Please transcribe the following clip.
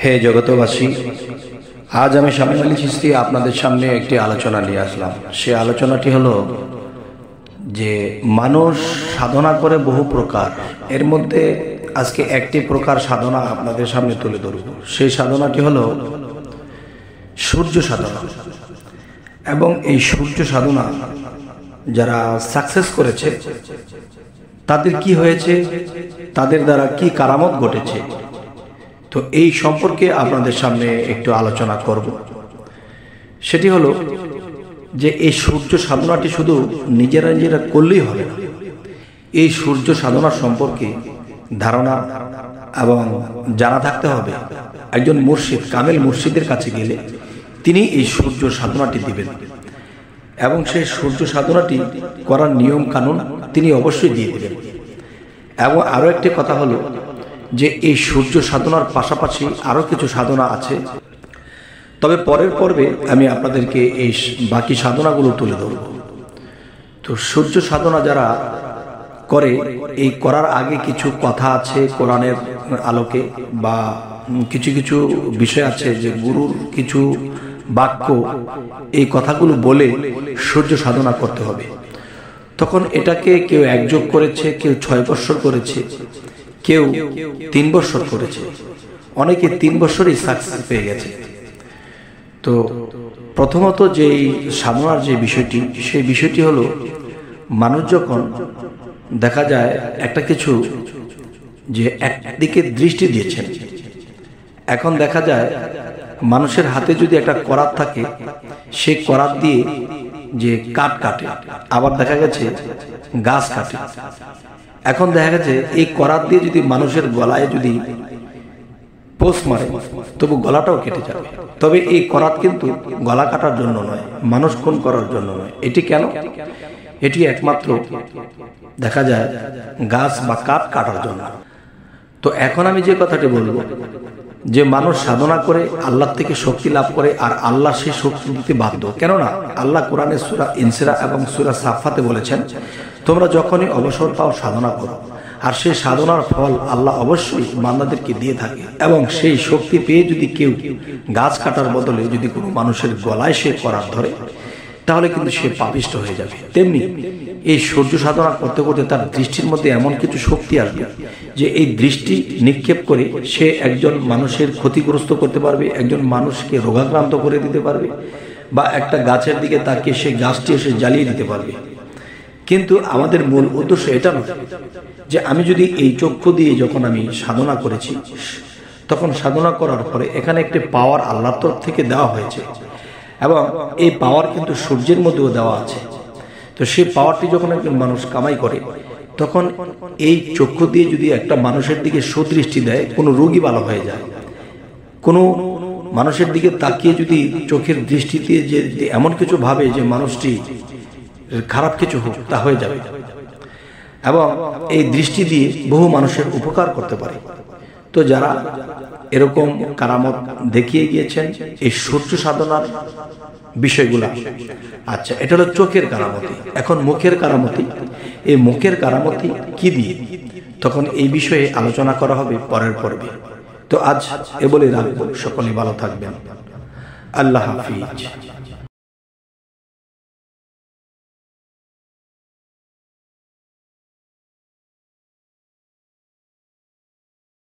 হে জগতবাসী, আজ আমি শামীম আলী চিশতি আপনাদের সামনে একটি আলোচনা নিয়ে আসলাম। সে আলোচনাটি হলো যে মানুষ সাধনা করে বহু প্রকার, এর মধ্যে আজকে একটি প্রকার সাধনা আপনাদের সামনে তুলে ধরব। সেই সাধনাটি হলো সূর্য সাধনা। এবং এই সূর্য সাধনা যারা সাকসেস করেছে তাদের কি হয়েছে, তাদের দ্বারা কি কারামত ঘটেছে, তো এই সম্পর্কে আপনাদের সামনে একটু আলোচনা করব। সেটি হলো যে এই সূর্য সাধনাটি শুধু নিজেরা নিজেরা করলেই হবে না, এই সূর্য সাধনা সম্পর্কে ধারণা এবং জানা থাকতে হবে। একজন মুর্শিদ, কামেল মুর্শিদের কাছে গেলে তিনি এই সূর্য সাধনাটি দিবেন এবং সেই সূর্য সাধনাটি করার নিয়ম কানুন তিনি অবশ্যই দিয়ে দেবেন। এবং আরও একটি কথা হলো যে এই সূর্য সাধনার পাশাপাশি আরও কিছু সাধনা আছে, তবে পরের পর্বে আমি আপনাদেরকে এই বাকি সাধনাগুলো তুলে ধরব। তো সূর্য সাধনা যারা করে, এই করার আগে কিছু কথা আছে কোরআনের আলোকে, বা কিছু কিছু বিষয় আছে যে গুরুর কিছু বাক্য, এই কথাগুলো বলে সূর্য সাধনা করতে হবে। তখন এটাকে কেউ 1 যোগ করেছে, কেউ 6 বৎসর করেছে, কেউ 3 বৎসর করেছে, অনেকে 3 বৎসরই সাকসেস পেয়ে গেছে। তো প্রথমত যে সাধনার যে বিষয়টি, সেই বিষয়টি হলো মানুষ যখন দেখা যায় একটা কিছু যে একদিকে দৃষ্টি দিয়েছেন, এখন দেখা যায় মানুষের হাতে যদি একটা করাত থাকে, সেই করাত দিয়ে যে কাঠ কাটে, আবার দেখা গেছে গাছ কাটে। এখন দেখা গেছে এই করাত দিয়ে যদি মানুষের গলায় যদি পোষ মারে, তবু গলাটাও কেটে যাবে। তবে এই করাত কিন্তু গলা কাটার জন্য নয়, মানুষ খুন করার জন্য নয়। এটি কেন? এটি একমাত্র দেখা যায় গাছ বা কাঠ কাটার জন্য। তো এখন আমি যে কথাটি বলবো, যে মানুষ সাধনা করে আল্লাহ থেকে শক্তি লাভ করে, আর আল্লাহ সেই শক্তি দিতে বাধ্য। কেননা আল্লাহ কোরআনে সূরা ইনসিরা এবং সূরা সাফফাতে বলেছেন, তোমরা যখনই অবসর পাও সাধনা করো, আর সেই সাধনার ফল আল্লাহ অবশ্যই বান্দাদেরকে দিয়ে থাকে। এবং সেই শক্তি পেয়ে যদি কেউ গাছ কাটার বদলে যদি কোনো মানুষের গলায় সে করার ধরে, তাহলে কিন্তু সে পাপিষ্ট হয়ে যাবে। তেমনি এই সূর্য সাধনা করতে করতে তার দৃষ্টির মধ্যে এমন কিছু শক্তি আসবে যে এই দৃষ্টি নিক্ষেপ করে সে একজন মানুষের ক্ষতিগ্রস্ত করতে পারবে, একজন মানুষকে রোগাক্রান্ত করে দিতে পারবে, বা একটা গাছের দিকে তাকিয়ে সে গাছটি এসে জ্বালিয়ে দিতে পারবে। কিন্তু আমাদের মূল উদ্দেশ্য এটা নয় যে আমি যদি এই চক্ষু দিয়ে যখন আমি সাধনা করেছি, তখন সাধনা করার পরে এখানে একটি পাওয়ার আল্লাহর তরফ থেকে দেওয়া হয়েছে, এবং এই পাওয়ার কিন্তু সূর্যের মধ্যেও দেওয়া আছে। তো সেই পাওয়ারটি যখন একজন মানুষ কামাই করে, তখন এই চক্ষু দিয়ে যদি একটা মানুষের দিকে সুদৃষ্টি দেয়, কোনো রোগী ভালো হয়ে যায়। কোনো মানুষের দিকে তাকিয়ে যদি চোখের দৃষ্টি দিয়ে যে এমন কিছু ভাবে যে মানুষটি খারাপ কিছু হোক, তা হয়ে যাবে। এবং এই দৃষ্টি দিয়ে বহু মানুষের উপকার করতে পারে। তো যারা এরকম কারামত দেখিয়ে গিয়েছেন এই সূর্য সাধনার বিষয়গুলা, আচ্ছা, এটা হলো চোখের কারামতি। এখন মুখের কারামতি, এই মুখের কারামতি কি দিয়ে, তখন এই বিষয়ে আলোচনা করা হবে পরের পর্বে। তো আজ এ বলে রাখবো, সকলে ভালো থাকবেন। আল্লাহ হাফিজ।